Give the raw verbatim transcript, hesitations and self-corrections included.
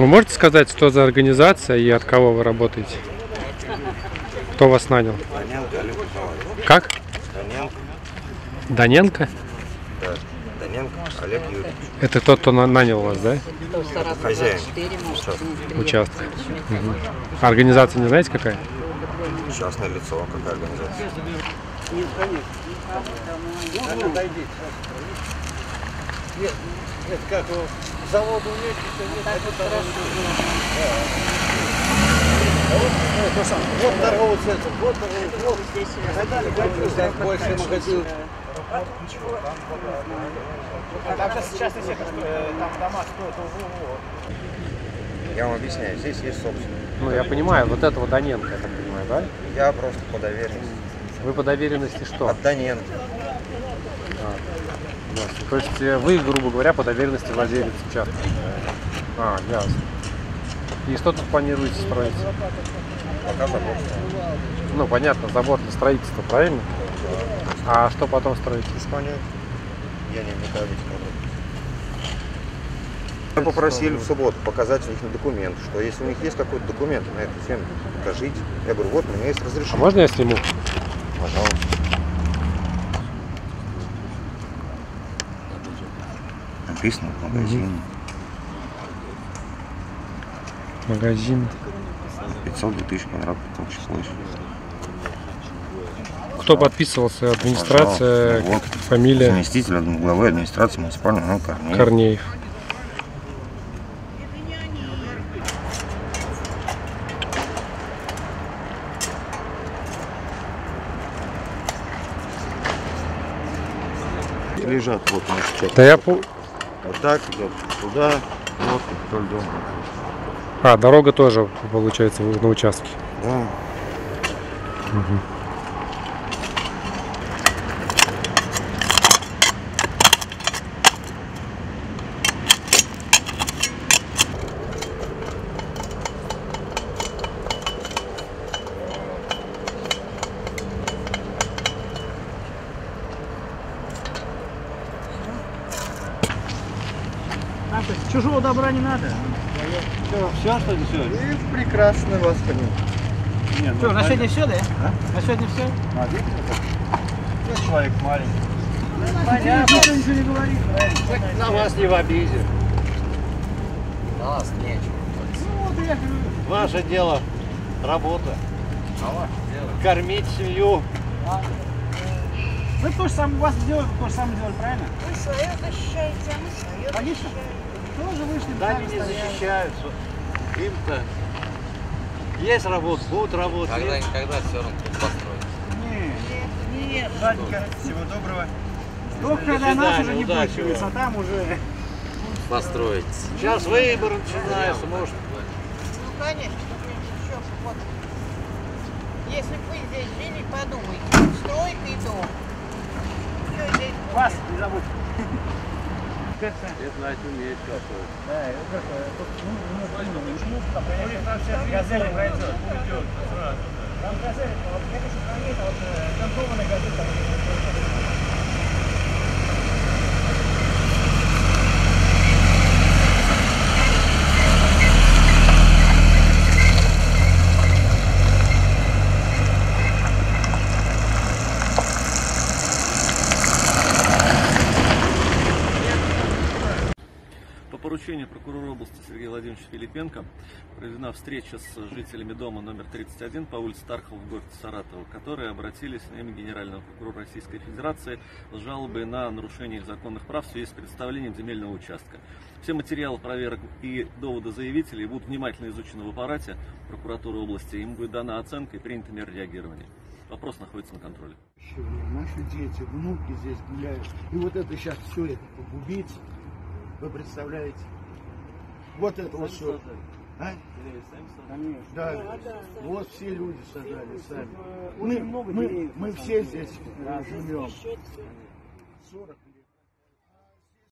Вы можете сказать, что за организация и от кого вы работаете? Кто вас нанял? Даненко Олег Николаевич. Как? Даненко. Даненко? Да. Даненко Олег Юрьевич. Это тот, кто на- нанял вас, да? Хозяин. Участка. Угу. А организация не знаете какая? Частное лицо. Какая организация? Нет, конечно. Нет, нет, как его заводу вместе, нет, это вот торговый центр, вот торговый центр, вот больше магазин. Там сейчас частный сектор, там дома стоят. Я вам объясняю, здесь есть собственник. Ну, я понимаю, вот этого Даненко, я так понимаю, да? Я просто по доверенности. Вы по доверенности что? От Даненко. А, ясно. То есть э, вы, грубо говоря, по доверенности владелец участка? А, ясно. И что тут планируете строить? Пока забор стоит. Ну, понятно, забор для строительства, правильно? А что потом строите? Без понятия. Я не вникаю в эти подробности. Мы попросили в субботу показать у них документ, что если у них есть какой-то документ на эту землю, покажите. Я говорю, вот у меня есть А разрешение. можно я сниму? Пожалуйста. Написано в магазине. Магазин. пятьсот две тысячи квадратных общей площади. Кто подписывался? Администрация, Пожалуйста. Вот. фамилия? Заместитель главы администрации муниципального района Корнеев. Корнеев. Лежат вот наши чеки. Да я по... Вот так идет туда, вот вдоль дома. А, дорога тоже, получается, на участке. Да. Угу. Там, то есть, чужого добра не надо. Все, все, что ли, все? И прекрасно вас понимаю. Нет, Что, на сегодня все, да? А? На сегодня все? А, видите, как? Человек маленький. Понятно. Никто ничего не говорит. На вас не в обиде. На вас нечего. Ну вот я говорю. Ваше дело работа. А ваше дело? Кормить семью. Вы то же самое, вас делали, то же самое делали, правильно? Вы свое защищаете, а мы свое Логично? защищаем. Тоже вышли, Да, сами они не стояли. защищаются. Им-то есть работа, будут работать. Когда, Есть. когда все равно тут построить. Не, Нет, Жадненько. Всего доброго. Только До когда нас свидания, уже не удачи будет, вам. а там уже... Построить. Сейчас выборы начинаются, может. ну конечно, еще вот. Если бы вы здесь жили, подумайте, стройка и дом. Что здесь будет? Вас не забудь. Это значит уметь готовить. Да, это как, тут, ну, ну, ну, там, конечно, газель пройдет. Уйдет сразу. Там газель, вот, конечно, проедет, а вот контрольная газель там. По поручению прокурора области Сергея Владимировича Филипенко проведена встреча с жителями дома номер тридцать один по улице Тархова в городе Саратова, которые обратились на имя Генерального прокурора Российской Федерации с жалобой на нарушение их законных прав в связи с предоставлением земельного участка. Все материалы проверок и доводы заявителей будут внимательно изучены в аппарате прокуратуры области, им будет дана оценка и принята мера реагирования. Вопрос находится на контроле. Наши дети, внуки здесь гуляют. И вот это сейчас все это погубить. Вы представляете? Вот это вот все. А? Конечно. Да, вот все люди сажали сами. Мы, мы, мы все здесь живем. сорок